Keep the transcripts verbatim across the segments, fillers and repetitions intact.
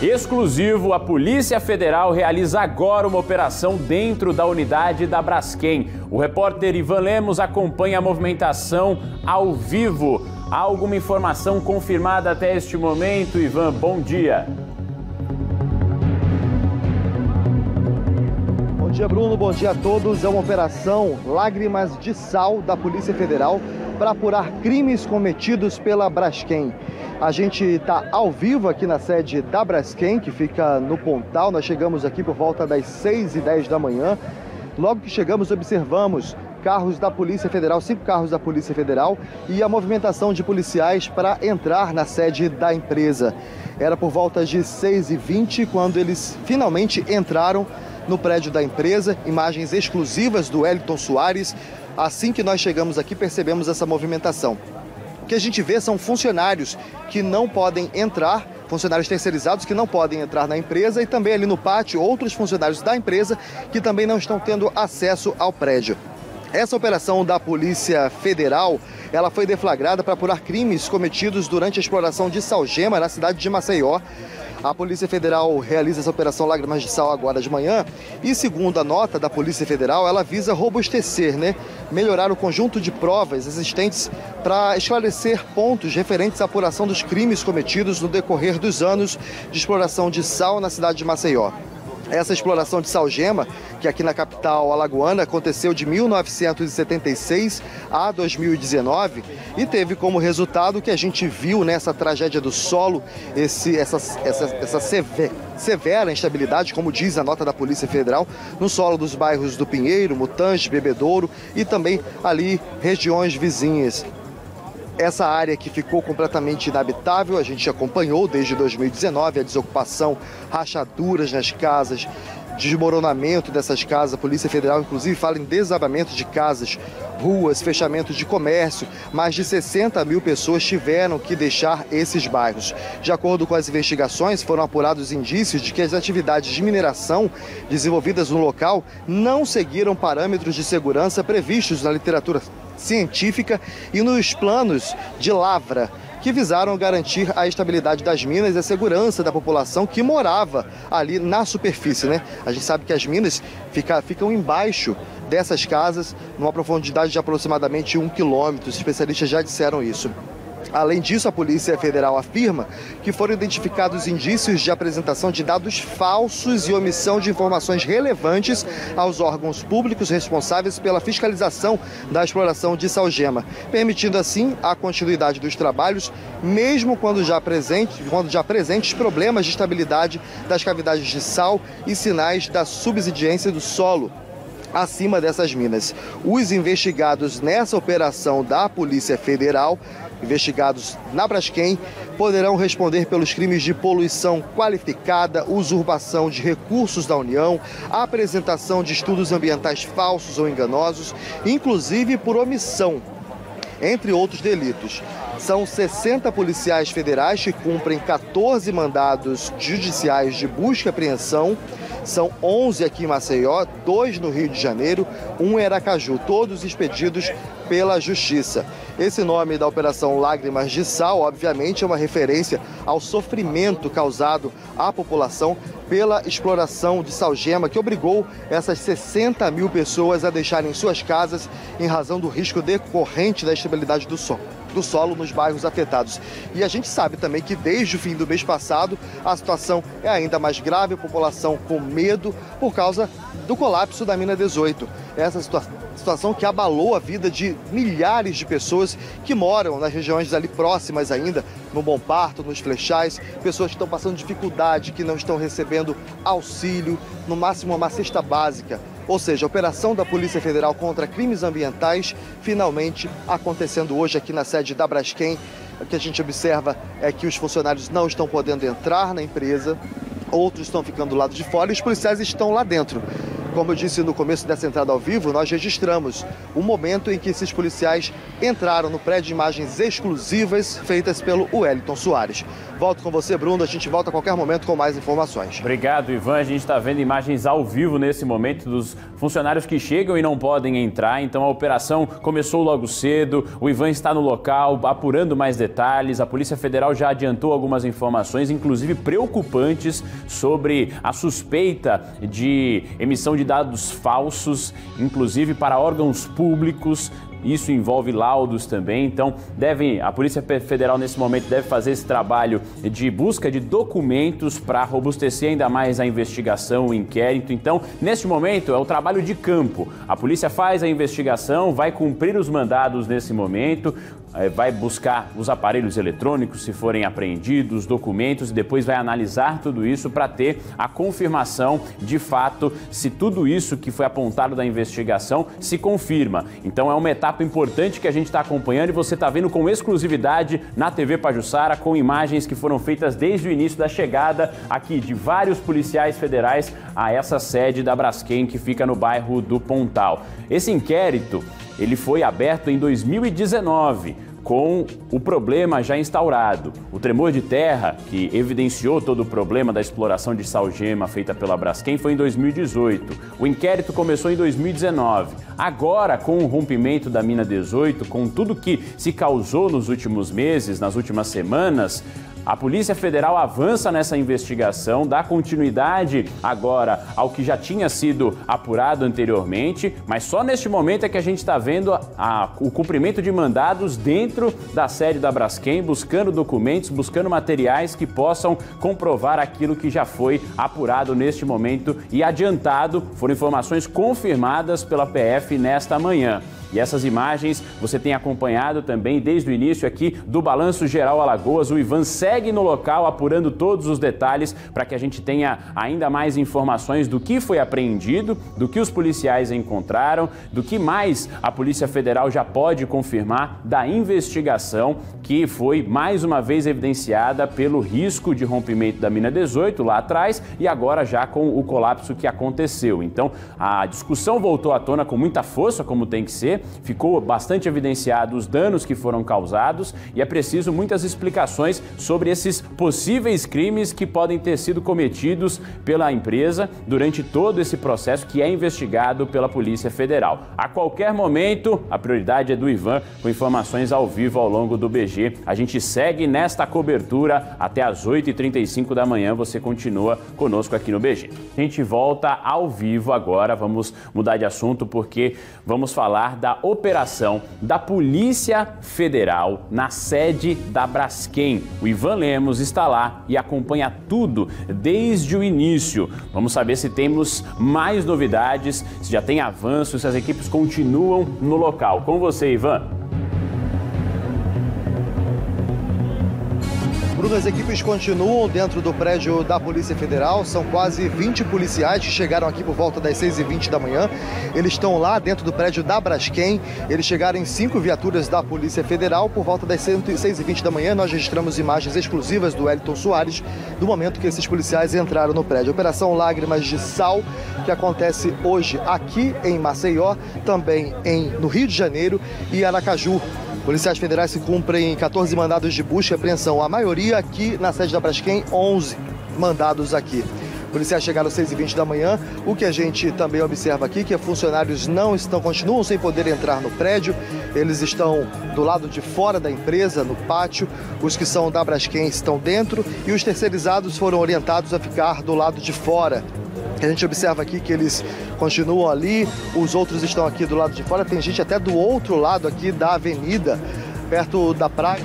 Exclusivo, a Polícia Federal realiza agora uma operação dentro da unidade da Braskem. O repórter Ivan Lemos acompanha a movimentação ao vivo. Há alguma informação confirmada até este momento? Ivan, bom dia. Bom dia, Bruno. Bom dia a todos. É uma operação Lágrimas de Sal da Polícia Federal para apurar crimes cometidos pela Braskem. A gente está ao vivo aqui na sede da Braskem, que fica no Pontal. Nós chegamos aqui por volta das seis e dez da manhã. Logo que chegamos, observamos carros da Polícia Federal, cinco carros da Polícia Federal e a movimentação de policiais para entrar na sede da empresa. Era por volta de seis e vinte quando eles finalmente entraram no prédio da empresa. Imagens exclusivas do Wellington Soares. Assim que nós chegamos aqui, percebemos essa movimentação. O que a gente vê são funcionários que não podem entrar, funcionários terceirizados que não podem entrar na empresa, e também ali no pátio outros funcionários da empresa que também não estão tendo acesso ao prédio. Essa operação da Polícia Federal, ela foi deflagrada para apurar crimes cometidos durante a exploração de salgema na cidade de Maceió. A Polícia Federal realiza essa operação Lágrimas de Sal agora de manhã e, segundo a nota da Polícia Federal, ela visa robustecer, né, melhorar o conjunto de provas existentes para esclarecer pontos referentes à apuração dos crimes cometidos no decorrer dos anos de exploração de sal na cidade de Maceió. Essa exploração de salgema, que aqui na capital alagoana aconteceu de mil novecentos e setenta e seis a dois mil e dezenove e teve como resultado o que a gente viu nessa tragédia do solo, esse, essa, essa, essa severa, severa instabilidade, como diz a nota da Polícia Federal, no solo dos bairros do Pinheiro, Mutange, Bebedouro e também ali regiões vizinhas. Essa área que ficou completamente inabitável, a gente acompanhou desde dois mil e dezenove, a desocupação, rachaduras nas casas, desmoronamento dessas casas. A Polícia Federal, inclusive, fala em desabamento de casas, ruas, fechamento de comércio. Mais de sessenta mil pessoas tiveram que deixar esses bairros. De acordo com as investigações, foram apurados indícios de que as atividades de mineração desenvolvidas no local não seguiram parâmetros de segurança previstos na literatura científica e nos planos de lavra, que visaram garantir a estabilidade das minas e a segurança da população que morava ali na superfície, né? A gente sabe que as minas fica, ficam embaixo dessas casas, numa profundidade de aproximadamente um quilômetro. Os especialistas já disseram isso. Além disso, a Polícia Federal afirma que foram identificados indícios de apresentação de dados falsos e omissão de informações relevantes aos órgãos públicos responsáveis pela fiscalização da exploração de salgema, permitindo assim a continuidade dos trabalhos, mesmo quando já, presente, quando já presentes problemas de estabilidade das cavidades de sal e sinais da subsidência do solo acima dessas minas. Os investigados nessa operação da Polícia Federal, investigados na Braskem, poderão responder pelos crimes de poluição qualificada, usurpação de recursos da União, apresentação de estudos ambientais falsos ou enganosos, inclusive por omissão, entre outros delitos. São sessenta policiais federais que cumprem quatorze mandados judiciais de busca e apreensão. São onze aqui em Maceió, dois no Rio de Janeiro, um em Aracaju, todos expedidos pela Justiça. Esse nome da Operação Lágrimas de Sal, obviamente, é uma referência ao sofrimento causado à população pela exploração de salgema, que obrigou essas sessenta mil pessoas a deixarem suas casas em razão do risco decorrente da estabilidade do solo. do solo nos bairros afetados. E a gente sabe também que desde o fim do mês passado a situação é ainda mais grave, a população com medo por causa do colapso da mina dezoito. Essa situa situação que abalou a vida de milhares de pessoas que moram nas regiões ali próximas ainda, no Bom Parto, nos Flechais, pessoas que estão passando dificuldade, que não estão recebendo auxílio, no máximo uma cesta básica. Ou seja, a operação da Polícia Federal contra crimes ambientais finalmente acontecendo hoje aqui na sede da Braskem. O que a gente observa é que os funcionários não estão podendo entrar na empresa, outros estão ficando do lado de fora e os policiais estão lá dentro. Como eu disse no começo dessa entrada ao vivo, nós registramos o momento em que esses policiais entraram no prédio, imagens exclusivas feitas pelo Wellington Soares. Volto com você, Bruno, a gente volta a qualquer momento com mais informações. Obrigado, Ivan. A gente está vendo imagens ao vivo nesse momento dos funcionários que chegam e não podem entrar, então a operação começou logo cedo, o Ivan está no local apurando mais detalhes, a Polícia Federal já adiantou algumas informações, inclusive preocupantes, sobre a suspeita de emissão de dados falsos, inclusive para órgãos públicos. Isso envolve laudos também, então devem, a Polícia Federal nesse momento deve fazer esse trabalho de busca de documentos para robustecer ainda mais a investigação, o inquérito. Então, neste momento é o trabalho de campo. A polícia faz a investigação, vai cumprir os mandados nesse momento, vai buscar os aparelhos eletrônicos se forem apreendidos, documentos, e depois vai analisar tudo isso para ter a confirmação de fato se tudo isso que foi apontado da investigação se confirma. Então é uma etapa importante que a gente está acompanhando e você está vendo com exclusividade na T V Pajuçara, com imagens que foram feitas desde o início da chegada aqui de vários policiais federais a essa sede da Braskem que fica no bairro do Pontal. Esse inquérito, ele foi aberto em dois mil e dezenove, com o problema já instaurado. O tremor de terra, que evidenciou todo o problema da exploração de salgema feita pela Braskem, foi em dois mil e dezoito. O inquérito começou em dois mil e dezenove. Agora, com o rompimento da mina dezoito, com tudo que se causou nos últimos meses, nas últimas semanas, a Polícia Federal avança nessa investigação, dá continuidade agora ao que já tinha sido apurado anteriormente, mas só neste momento é que a gente está vendo a, a, o cumprimento de mandados dentro da sede da Braskem, buscando documentos, buscando materiais que possam comprovar aquilo que já foi apurado neste momento e adiantado. Foram informações confirmadas pela P F nesta manhã. E essas imagens você tem acompanhado também desde o início aqui do Balanço Geral Alagoas. O Ivan segue no local apurando todos os detalhes para que a gente tenha ainda mais informações do que foi apreendido, do que os policiais encontraram, do que mais a Polícia Federal já pode confirmar da investigação que foi mais uma vez evidenciada pelo risco de rompimento da mina dezoito lá atrás e agora já com o colapso que aconteceu. Então a discussão voltou à tona com muita força, como tem que ser. Ficou bastante evidenciado os danos que foram causados e é preciso muitas explicações sobre esses possíveis crimes que podem ter sido cometidos pela empresa durante todo esse processo que é investigado pela Polícia Federal. A qualquer momento, a prioridade é do Ivan, com informações ao vivo ao longo do B G. A gente segue nesta cobertura até às oito e trinta e cinco da manhã. Você continua conosco aqui no B G. A gente volta ao vivo agora. Vamos mudar de assunto porque vamos falar da operação da Polícia Federal na sede da Braskem. O Ivan Lemos está lá e acompanha tudo desde o início. Vamos saber se temos mais novidades, se já tem avanços, se as equipes continuam no local. Com você, Ivan. Bruno, as equipes continuam dentro do prédio da Polícia Federal. São quase vinte policiais que chegaram aqui por volta das seis e vinte da manhã. Eles estão lá dentro do prédio da Braskem. Eles chegaram em cinco viaturas da Polícia Federal. Por volta das seis e vinte da manhã, nós registramos imagens exclusivas do Wellington Soares do momento que esses policiais entraram no prédio. Operação Lágrimas de Sal, que acontece hoje aqui em Maceió, também em, no Rio de Janeiro e Aracaju. Policiais federais se cumprem quatorze mandados de busca e apreensão, a maioria aqui na sede da Braskem, onze mandados aqui. Policiais chegaram às seis e vinte da manhã. O que a gente também observa aqui é que funcionários não estão, continuam sem poder entrar no prédio. Eles estão do lado de fora da empresa, no pátio. Os que são da Braskem estão dentro e os terceirizados foram orientados a ficar do lado de fora. A gente observa aqui que eles continuam ali, os outros estão aqui do lado de fora. Tem gente até do outro lado aqui da avenida, perto da praia.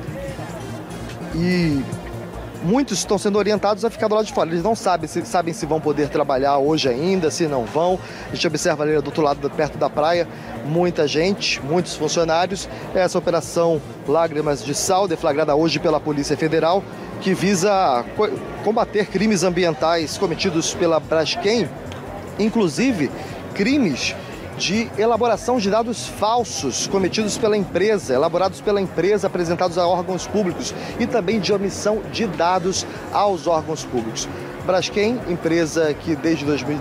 E muitos estão sendo orientados a ficar do lado de fora. Eles não sabem se, sabem se vão poder trabalhar hoje ainda, se não vão. A gente observa ali do outro lado, perto da praia, muita gente, muitos funcionários. Essa operação Lágrimas de Sal, deflagrada hoje pela Polícia Federal, que visa combater crimes ambientais cometidos pela Braskem, inclusive crimes de elaboração de dados falsos cometidos pela empresa, elaborados pela empresa, apresentados a órgãos públicos e também de omissão de dados aos órgãos públicos. Braskem, empresa que desde dois mil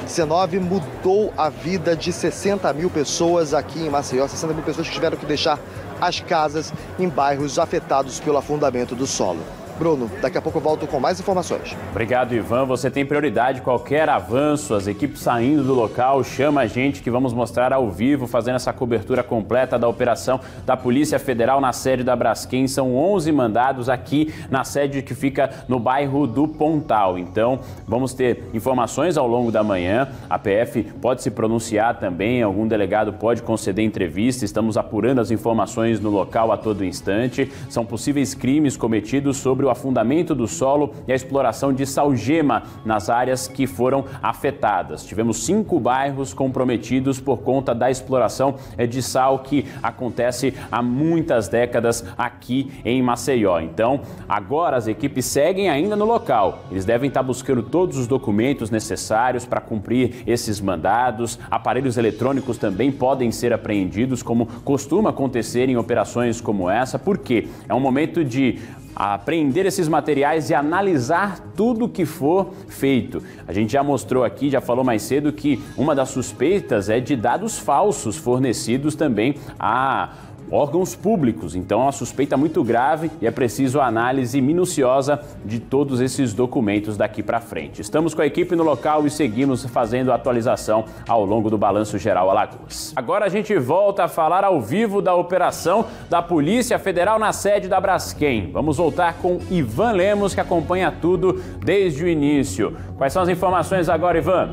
dezenove mudou a vida de sessenta mil pessoas aqui em Maceió, sessenta mil pessoas que tiveram que deixar as casas em bairros afetados pelo afundamento do solo. Bruno, daqui a pouco eu volto com mais informações. Obrigado, Ivan. Você tem prioridade. Qualquer avanço, as equipes saindo do local, chama a gente que vamos mostrar ao vivo, fazendo essa cobertura completa da operação da Polícia Federal na sede da Braskem. São onze mandados aqui na sede que fica no bairro do Pontal. Então, vamos ter informações ao longo da manhã. A P F pode se pronunciar também, algum delegado pode conceder entrevista. Estamos apurando as informações no local a todo instante. São possíveis crimes cometidos sobre o afundamento do solo e a exploração de salgema nas áreas que foram afetadas. Tivemos cinco bairros comprometidos por conta da exploração de sal que acontece há muitas décadas aqui em Maceió. Então, agora as equipes seguem ainda no local. Eles devem estar buscando todos os documentos necessários para cumprir esses mandados. Aparelhos eletrônicos também podem ser apreendidos, como costuma acontecer em operações como essa, porque é um momento de apreender esses materiais e analisar tudo que for feito. A gente já mostrou aqui, já falou mais cedo, que uma das suspeitas é de dados falsos fornecidos também a órgãos públicos. Então é uma suspeita muito grave e é preciso a análise minuciosa de todos esses documentos daqui para frente. Estamos com a equipe no local e seguimos fazendo a atualização ao longo do Balanço Geral Alagoas. Agora a gente volta a falar ao vivo da operação da Polícia Federal na sede da Braskem. Vamos voltar com Ivan Lemos, que acompanha tudo desde o início. Quais são as informações agora, Ivan?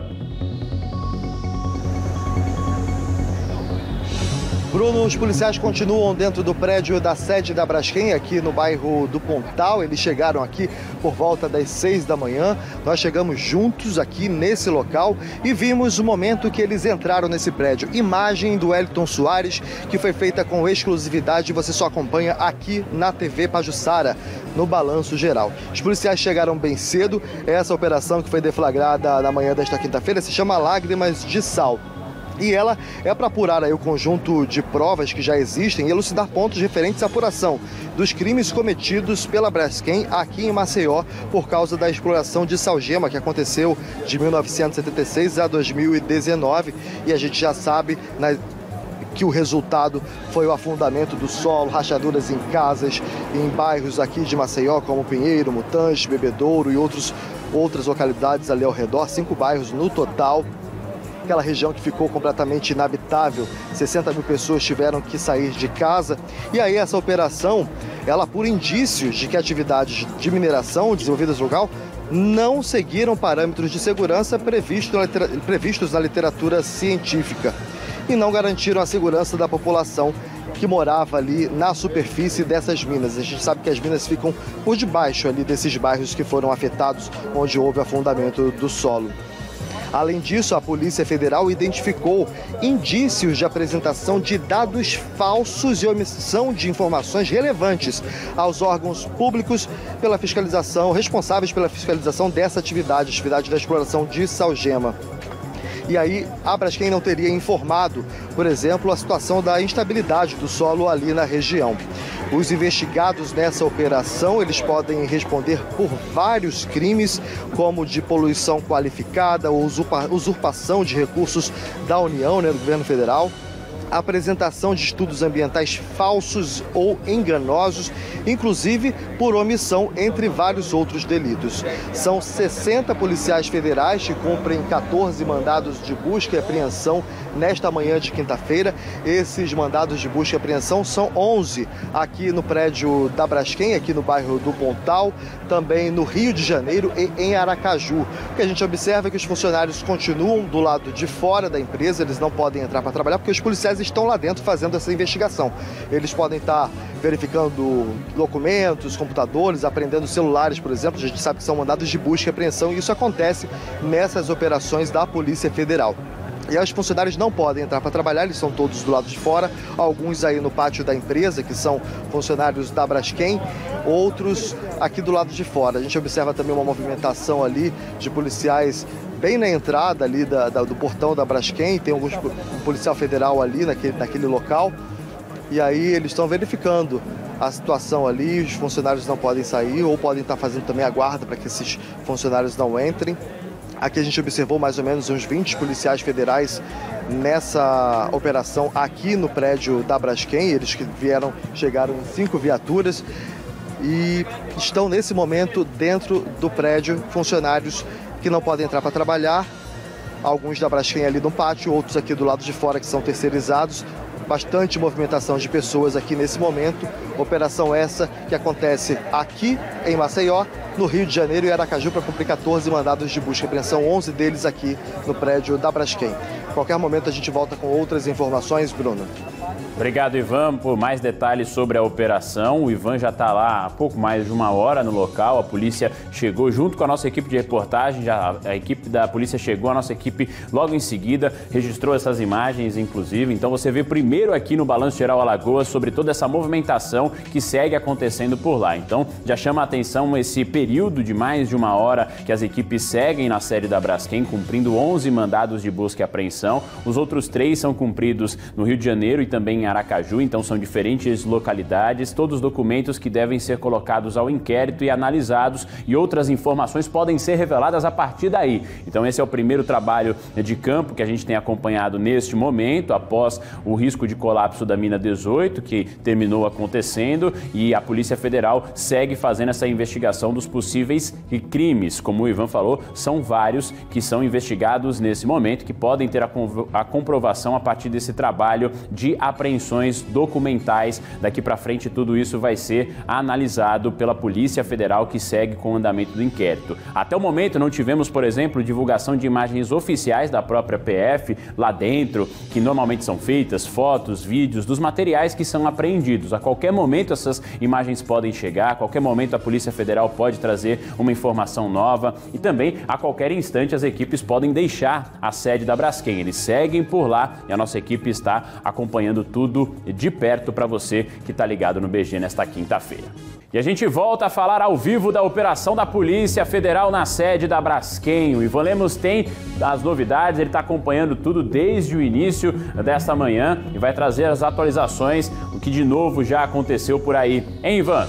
Bruno, os policiais continuam dentro do prédio da sede da Braskem, aqui no bairro do Pontal. Eles chegaram aqui por volta das seis da manhã. Nós chegamos juntos aqui nesse local e vimos o momento que eles entraram nesse prédio. Imagem do Wellington Soares, que foi feita com exclusividade. Você só acompanha aqui na T V Pajuçara, no Balanço Geral. Os policiais chegaram bem cedo. Essa operação que foi deflagrada na manhã desta quinta-feira se chama Lágrimas de Sal. E ela é para apurar aí o conjunto de provas que já existem e elucidar pontos referentes à apuração dos crimes cometidos pela Braskem aqui em Maceió por causa da exploração de salgema que aconteceu de mil novecentos e setenta e seis a dois mil e dezenove. E a gente já sabe na... que o resultado foi o afundamento do solo, rachaduras em casas, em bairros aqui de Maceió, como Pinheiro, Mutange, Bebedouro e outros, outras localidades ali ao redor, cinco bairros no total. Aquela região que ficou completamente inabitável, sessenta mil pessoas tiveram que sair de casa. E aí essa operação, ela por indícios de que atividades de mineração desenvolvidas no local não seguiram parâmetros de segurança previstos na literatura científica e não garantiram a segurança da população que morava ali na superfície dessas minas. A gente sabe que as minas ficam por debaixo ali desses bairros que foram afetados, onde houve afundamento do solo. Além disso, a Polícia Federal identificou indícios de apresentação de dados falsos e omissão de informações relevantes aos órgãos públicos pela fiscalização, responsáveis pela fiscalização dessa atividade, atividade da exploração de salgema. E aí, a Braskem não teria informado, por exemplo, a situação da instabilidade do solo ali na região. Os investigados nessa operação, eles podem responder por vários crimes, como de poluição qualificada, ou usurpa, usurpação de recursos da União, né, do governo federal, apresentação de estudos ambientais falsos ou enganosos, inclusive por omissão, entre vários outros delitos. São sessenta policiais federais que cumprem quatorze mandados de busca e apreensão nesta manhã de quinta-feira. Esses mandados de busca e apreensão são onze aqui no prédio da Braskem, aqui no bairro do Pontal, também no Rio de Janeiro e em Aracaju. O que a gente observa é que os funcionários continuam do lado de fora da empresa, eles não podem entrar para trabalhar porque os policiais estão lá dentro fazendo essa investigação. Eles podem estar verificando documentos, computadores, apreendendo celulares, por exemplo. A gente sabe que são mandados de busca e apreensão e isso acontece nessas operações da Polícia Federal. E aí os funcionários não podem entrar para trabalhar, eles são todos do lado de fora, alguns aí no pátio da empresa, que são funcionários da Braskem, outros aqui do lado de fora. A gente observa também uma movimentação ali de policiais bem na entrada ali da, da, do portão da Braskem, tem alguns um policial federal ali naquele, naquele local, e aí eles estão verificando a situação ali, os funcionários não podem sair ou podem estar fazendo também a guarda para que esses funcionários não entrem. Aqui a gente observou mais ou menos uns vinte policiais federais nessa operação aqui no prédio da Braskem. Eles que vieram, chegaram em cinco viaturas e estão nesse momento dentro do prédio, funcionários que não podem entrar para trabalhar, alguns da Braskem ali no pátio, outros aqui do lado de fora que são terceirizados. Bastante movimentação de pessoas aqui nesse momento. Operação essa que acontece aqui em Maceió, no Rio de Janeiro e Aracaju, para cumprir quatorze mandados de busca e apreensão, onze deles aqui no prédio da Braskem. A qualquer momento a gente volta com outras informações, Bruno. Obrigado, Ivan, por mais detalhes sobre a operação. O Ivan já está lá há pouco mais de uma hora no local. A polícia chegou junto com a nossa equipe de reportagem. Já a equipe da polícia chegou, a nossa equipe logo em seguida registrou essas imagens, inclusive. Então você vê primeiro aqui no Balanço Geral Alagoas sobre toda essa movimentação que segue acontecendo por lá. Então já chama a atenção esse período de mais de uma hora que as equipes seguem na sede da Braskem, cumprindo onze mandados de busca e apreensão. Os outros três são cumpridos no Rio de Janeiro e também em Aracaju, então são diferentes localidades, todos os documentos que devem ser colocados ao inquérito e analisados, e outras informações podem ser reveladas a partir daí. Então esse é o primeiro trabalho de campo que a gente tem acompanhado neste momento, após o risco de colapso da mina dezoito, que terminou acontecendo, e a Polícia Federal segue fazendo essa investigação dos possíveis crimes. Como o Ivan falou, são vários que são investigados nesse momento, que podem ter a, a comprovação a partir desse trabalho de apreensões documentais. Daqui para frente tudo isso vai ser analisado pela Polícia Federal, que segue com o andamento do inquérito. Até o momento não tivemos, por exemplo, divulgação de imagens oficiais da própria P F lá dentro, que normalmente são feitas, fotos, vídeos dos materiais que são apreendidos. A qualquer momento essas imagens podem chegar, a qualquer momento a Polícia Federal pode trazer uma informação nova e também a qualquer instante as equipes podem deixar a sede da Braskem. Eles seguem por lá e a nossa equipe está acompanhando tudo de perto para você que está ligado no B G nesta quinta-feira. E a gente volta a falar ao vivo da operação da Polícia Federal na sede da Braskem. O Ivan Lemos tem as novidades, ele está acompanhando tudo desde o início desta manhã e vai trazer as atualizações, o que de novo já aconteceu por aí. Hein, Ivan?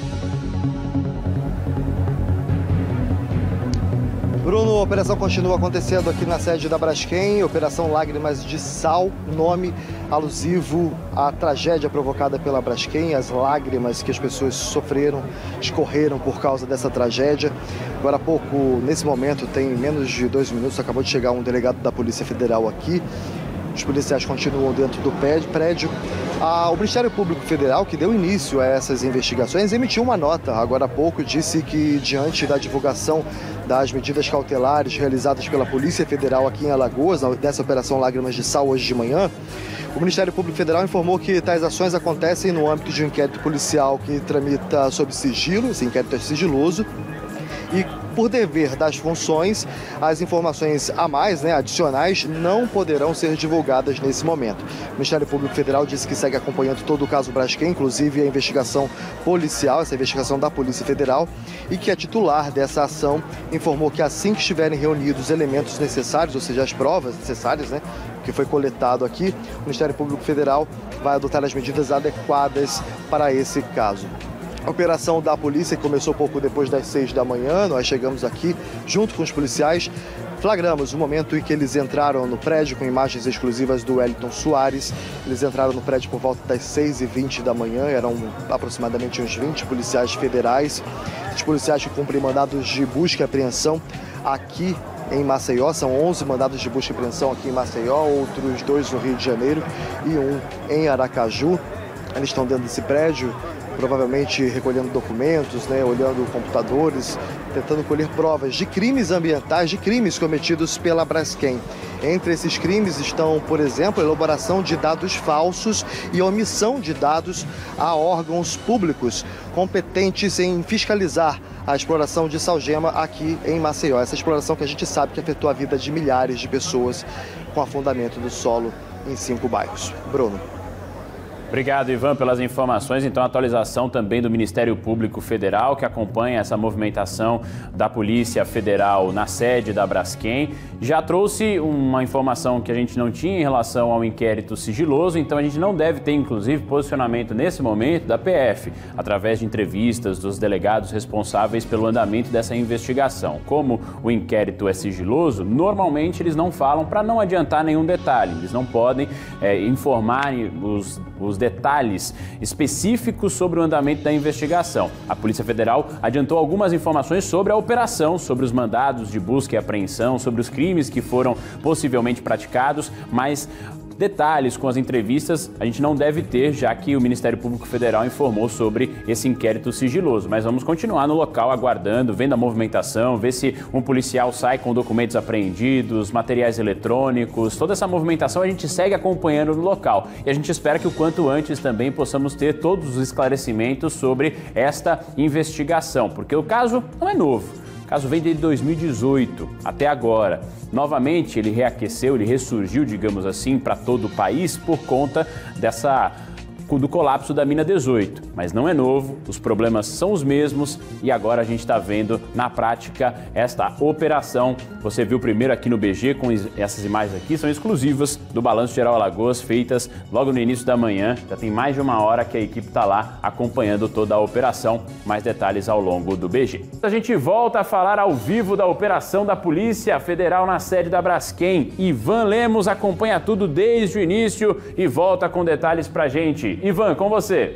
Bruno, a operação continua acontecendo aqui na sede da Braskem, Operação Lágrimas de Sal, nome alusivo à tragédia provocada pela Braskem, as lágrimas que as pessoas sofreram, escorreram por causa dessa tragédia. Agora há pouco, nesse momento, tem menos de dois minutos, acabou de chegar um delegado da Polícia Federal aqui. Os policiais continuam dentro do prédio. Ah, o Ministério Público Federal, que deu início a essas investigações, emitiu uma nota agora há pouco, disse que diante da divulgação das medidas cautelares realizadas pela Polícia Federal aqui em Alagoas, dessa Operação Lágrimas de Sal hoje de manhã, o Ministério Público Federal informou que tais ações acontecem no âmbito de um inquérito policial que tramita sob sigilo, esse inquérito é sigiloso, e por dever das funções, as informações a mais, né, adicionais, não poderão ser divulgadas nesse momento. O Ministério Público Federal disse que segue acompanhando todo o caso Braskem, inclusive a investigação policial, essa investigação da Polícia Federal, e que a titular dessa ação informou que assim que estiverem reunidos os elementos necessários, ou seja, as provas necessárias, né, que foi coletado aqui, o Ministério Público Federal vai adotar as medidas adequadas para esse caso. A operação da polícia começou pouco depois das seis da manhã, nós chegamos aqui junto com os policiais, flagramos o momento em que eles entraram no prédio com imagens exclusivas do Wellington Soares. Eles entraram no prédio por volta das seis e vinte da manhã, eram aproximadamente uns vinte policiais federais. Os policiais que cumprem mandados de busca e apreensão aqui em Maceió, são onze mandados de busca e apreensão aqui em Maceió, outros dois no Rio de Janeiro e um em Aracaju. Eles estão dentro desse prédio, provavelmente recolhendo documentos, né, olhando computadores, tentando colher provas de crimes ambientais, de crimes cometidos pela Braskem. Entre esses crimes estão, por exemplo, a elaboração de dados falsos e omissão de dados a órgãos públicos competentes em fiscalizar a exploração de salgema aqui em Maceió. Essa exploração que a gente sabe que afetou a vida de milhares de pessoas com afundamento do solo em cinco bairros. Bruno. Obrigado, Ivan, pelas informações. Então, a atualização também do Ministério Público Federal, que acompanha essa movimentação da Polícia Federal na sede da Braskem. Já trouxe uma informação que a gente não tinha em relação ao inquérito sigiloso, então a gente não deve ter, inclusive, posicionamento nesse momento da P F, através de entrevistas dos delegados responsáveis pelo andamento dessa investigação. Como o inquérito é sigiloso, normalmente eles não falam para não adiantar nenhum detalhe. Eles não podem é, informar os, os detalhes específicos sobre o andamento da investigação. A Polícia Federal adiantou algumas informações sobre a operação, sobre os mandados de busca e apreensão, sobre os crimes que foram possivelmente praticados, mas detalhes com as entrevistas a gente não deve ter, já que o Ministério Público Federal informou sobre esse inquérito sigiloso. Mas vamos continuar no local aguardando, vendo a movimentação, ver se um policial sai com documentos apreendidos, materiais eletrônicos, toda essa movimentação a gente segue acompanhando no local. E a gente espera que o quanto antes também possamos ter todos os esclarecimentos sobre esta investigação, porque o caso não é novo. O caso vem desde dois mil e dezoito até agora. Novamente, ele reaqueceu, ele ressurgiu, digamos assim, para todo o país por conta dessa do colapso da mina dezoito, mas não é novo, os problemas são os mesmos e agora a gente está vendo na prática esta operação. Você viu primeiro aqui no B G, com essas imagens aqui, são exclusivas do Balanço Geral Alagoas, feitas logo no início da manhã. Já tem mais de uma hora que a equipe está lá acompanhando toda a operação. Mais detalhes ao longo do B G. A gente volta a falar ao vivo da operação da Polícia Federal na sede da Braskem. Ivan Lemos acompanha tudo desde o início e volta com detalhes pra gente. Ivan, com você.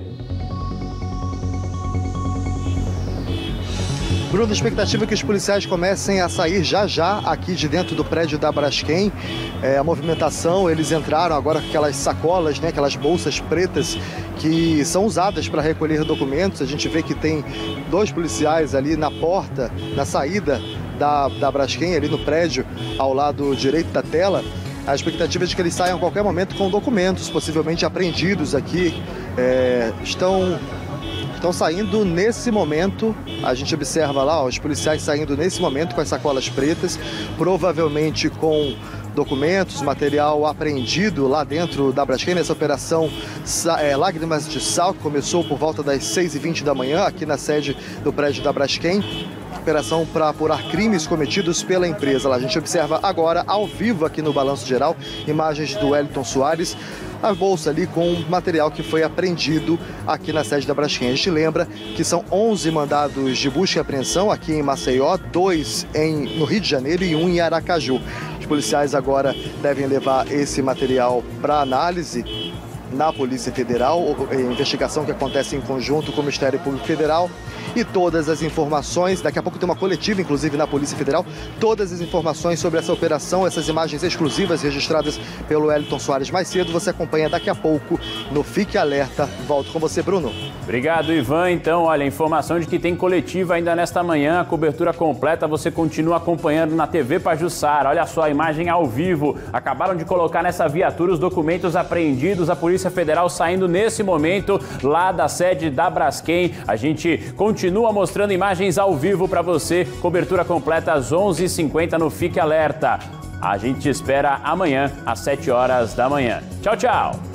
Bruno, a expectativa é que os policiais comecem a sair já já aqui de dentro do prédio da Braskem. É, a movimentação, eles entraram agora com aquelas sacolas, né, aquelas bolsas pretas que são usadas para recolher documentos. A gente vê que tem dois policiais ali na porta, na saída da, da Braskem, ali no prédio, ao lado direito da tela. A expectativa é de que eles saiam a qualquer momento com documentos, possivelmente apreendidos aqui. É, estão, estão saindo nesse momento, a gente observa lá, ó, os policiais saindo nesse momento com as sacolas pretas, provavelmente com documentos, material apreendido lá dentro da Braskem, nessa operação é, Lágrimas de Sal, que começou por volta das seis e vinte da manhã, aqui na sede do prédio da Braskem. Operação para apurar crimes cometidos pela empresa. Lá a gente observa agora, ao vivo aqui no Balanço Geral, imagens do Wellington Soares, a bolsa ali com material que foi apreendido aqui na sede da Braskem. A gente lembra que são onze mandados de busca e apreensão aqui em Maceió, dois em, no Rio de Janeiro e um em Aracaju. Os policiais agora devem levar esse material para análise na Polícia Federal, investigação que acontece em conjunto com o Ministério Público Federal. E todas as informações, daqui a pouco tem uma coletiva, inclusive, na Polícia Federal, todas as informações sobre essa operação, essas imagens exclusivas registradas pelo Wellington Soares mais cedo, você acompanha daqui a pouco no Fique Alerta. Volto com você, Bruno. Obrigado, Ivan. Então, olha, informação de que tem coletiva ainda nesta manhã, a cobertura completa você continua acompanhando na T V Pajuçara. Olha só, a imagem ao vivo. Acabaram de colocar nessa viatura os documentos apreendidos, a Polícia Federal saindo nesse momento lá da sede da Braskem. A gente continua Continua mostrando imagens ao vivo para você. Cobertura completa às onze e cinquenta no Fique Alerta. A gente espera amanhã às sete horas da manhã. Tchau, tchau!